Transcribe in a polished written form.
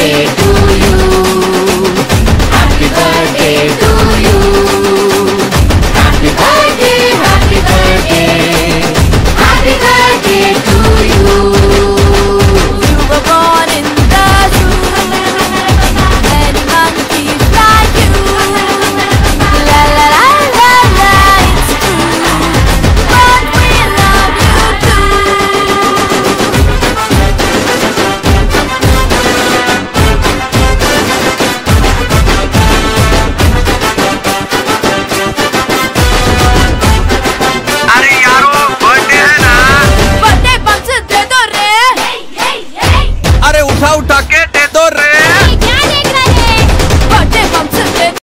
birthday to you. Happy birthday to you. Happy birthday, happy birthday. Happy birthday to you. You were born in the zoo. Many monkeys like you. La la la la la, it's true. But we love you too. अरे यारो birthday है ना। Birthday bumps दे दो रे। अरे उठा उठा के दे दो रे।